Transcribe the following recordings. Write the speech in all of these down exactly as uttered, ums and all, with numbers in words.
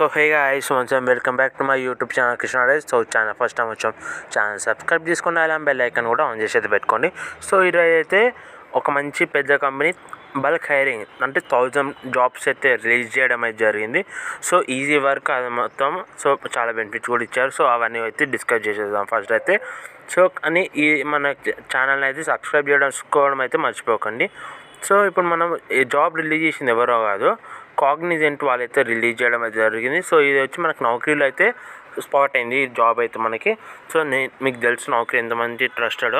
So hey guys, once again welcome back to my YouTube channel Krishna Days. So channel first time వచ్చాం channel subscribe చేసుకుని అలా bell icon కూడా on చేసి అయితే పెట్టుకోండి. So ఈరోజు అయితే ఒక మంచి పెద్ద కంపెనీ బల్క్ హైరింగ్ అంటే థౌజండ్ జాబ్స్ అయితే రిలీజ్ చేయడం అయితే జరిగింది. సో ఈజీ వర్క్ అది మొత్తం. సో చాలా బెనిఫిట్స్ కూడా ఇచ్చారు. సో అవన్నీ అయితే డిస్కస్ చేసేద్దాం ఫస్ట్ అయితే. సో అని ఈ మన ఛానల్ని అయితే సబ్స్క్రైబ్ చేసుకోవడం అయితే మర్చిపోకండి. సో ఇప్పుడు మనం ఈ జాబ్ రిలీజ్ చేసింది ఎవరో కాదు, కాగ్నిజెంట్ వాళ్ళైతే రిలీజ్ చేయడం అయితే జరిగింది. సో ఇది వచ్చి మనకు నౌకరీలో అయితే స్పాట్ అయింది ఈ జాబ్ అయితే మనకి. సో నేను మీకు తెలుసు నౌకరీ ఎంతమంది ట్రస్టెడో.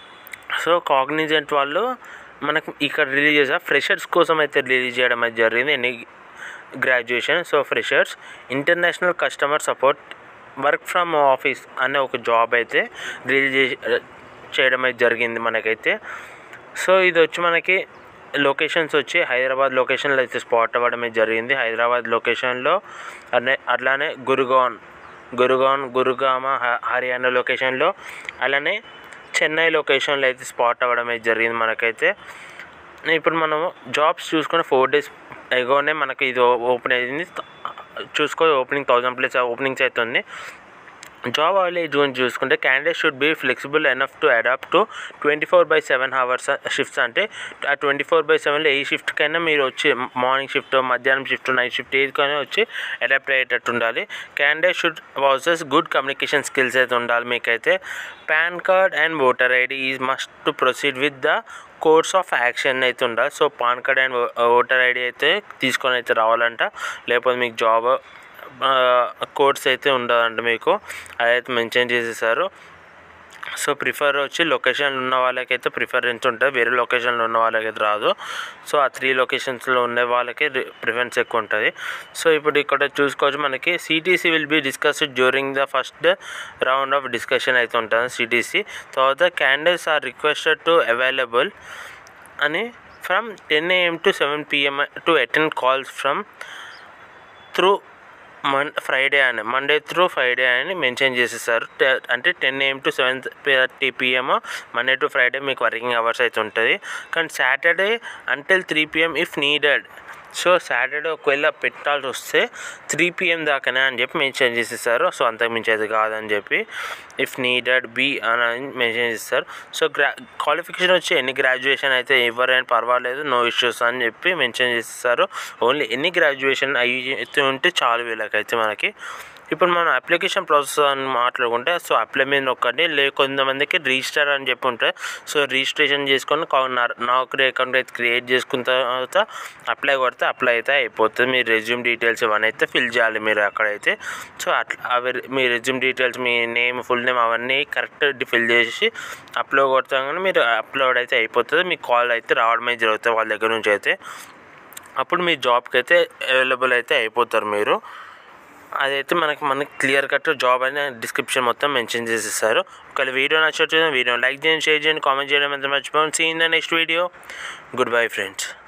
సో కాగ్నిజెంట్ వాళ్ళు మనకు ఇక్కడ రిలీజ్ చేసా ఫ్రెషర్స్ కోసం అయితే రిలీజ్ చేయడం అయితే జరిగింది. ఎన్ని graduation. So freshers international customer support work from office అనే ఒక జాబ్ అయితే రిలీజ్ చేయడం అయితే జరిగింది మనకైతే. సో ఇది వచ్చి మనకి లొకేషన్స్ వచ్చి హైదరాబాద్ లొకేషన్లో అయితే స్పాట్ అవ్వడమే జరిగింది. హైదరాబాద్ లొకేషన్లో అనే అట్లానే గురుగాన్ గురుగాన్ గురుగామ హర్యానా లొకేషన్లో, అలానే చెన్నై లొకేషన్లో అయితే స్పాట్ అవ్వడం అయితే జరిగింది మనకైతే. ఇప్పుడు మనము జాబ్స్ చూసుకుని ఫోర్ డేస్ ఎగోనే మనకి ఇది ఓపెన్ అయింది. చూసుకో ఓపెనింగ్ థౌజండ్ ప్లేస్ ఓపెనింగ్స్ అయితే ఉంది. జాబ్ అవైలబిలిటీ గురించి చూసుకుంటే candidate should be flexible enough to adapt to twenty four by seven hours shifts. అంటే ఆ ట్వంటీ ఫోర్ బై సెవెన్లో ఏ షిఫ్ట్కైనా మీరు వచ్చి మార్నింగ్ షిఫ్ట్, మధ్యాహ్నం షిఫ్ట్, నైట్ షిఫ్ట్ ఏదికైనా వచ్చి అడాప్ట్ అయ్యేటట్టు ఉండాలి. Candidate should possess good communication skills అయితే ఉండాలి మీకైతే. PAN card and voter ID is must to proceed with the course of action అయితే ఉండాలి. So PAN card and voter ID అయితే తీసుకొని అయితే రావాలంట, లేకపోతే మీకు జాబ్ కోర్స్ అయితే ఉండదంట మీకు, అదైతే మెన్షన్ చేసేసారు. సో ప్రిఫర్ వచ్చి లొకేషన్లో ఉన్న వాళ్ళకైతే ప్రిఫరెన్స్ ఉంటుంది, వేరే లొకేషన్లో ఉన్న వాళ్ళకైతే రాదు. సో ఆ త్రీ లొకేషన్స్లో ఉండే వాళ్ళకి ప్రిఫరెన్స్ ఎక్కువ ఉంటుంది. సో ఇప్పుడు ఇక్కడ చూసుకోవచ్చు మనకి CTC will be discussed during the first round of discussion అయితే ఉంటుంది సిటీసీ. తర్వాత candidates are requested to available అని from ten AM to seven PM to attend calls from through Mon Friday అని మండే త్రూ ఫ్రైడే అని mention చేసేసారు. అంటే ten AM to seven thirty PM Monday to Friday మీకు working hours అయితే ఉంటుంది. కానీ Saturday until three PM if needed. So Saturday ఒకవేళ పెట్టాల్సి వస్తే త్రీ పిఎం దాకానే అని చెప్పి మెన్షన్ చేసేసారు. సో అంతకు మించి అది కాదని చెప్పి ఇఫ్ నీడెడ్ బి అని మెన్షన్ చేస్తారు. సో గ్రా క్వాలిఫికేషన్ వచ్చి ఎన్ని గ్రాడ్యుయేషన్ అయితే ఎవరైనా పర్వాలేదు, నో ఇష్యూస్ అని చెప్పి మెన్షన్ చేసేసారు. ఓన్లీ ఎన్ని గ్రాడ్యుయేషన్ అయితే ఉంటే చాలు వీళ్ళకైతే మనకి. ఇప్పుడు మనం అప్లికేషన్ ప్రాసెస్ అని మాట్లాడుకుంటే, సో అప్లై మీద నొక్కండి. లే కొంతమందికి రిజిస్టర్ అని చెప్పి ఉంటుంది. సో రిజిస్ట్రేషన్ చేసుకొని నౌకరీ అకౌంట్ అయితే క్రియేట్ చేసుకున్న తర్వాత అప్లై కొడితే అప్లై అయితే అయిపోతుంది. మీ రెజ్యూమ్ డీటెయిల్స్ ఇవన్నీ అయితే ఫిల్ చేయాలి మీరు అక్కడైతే. సో అట్లా అవి మీ రెజ్యూమ్ డీటెయిల్స్, మీ నేమ్, ఫుల్ నేమ్ అవన్నీ కరెక్ట్ ఫిల్ చేసి అప్లోడ్ కొడతాగానే మీరు అప్లోడ్ అయితే అయిపోతుంది. మీ కాల్ అయితే రావడమే జరుగుతుంది వాళ్ళ దగ్గర నుంచి అయితే. అప్పుడు మీ జాబ్కి అయితే అవైలబుల్ అయితే అయిపోతారు మీరు. అదైతే మనకి మనకి క్లియర్ కట్ జాబ్ అని డిస్క్రిప్షన్ మొత్తం మెన్షన్ చేసేసారు. ఒకవేళ వీడియో నచ్చవచ్చు వీడియో లైక్ చేయండి, షేర్ చేయండి, కామెంట్ చేయడం ఎంత మర్చిపోండి. See in the next video. Goodbye friends.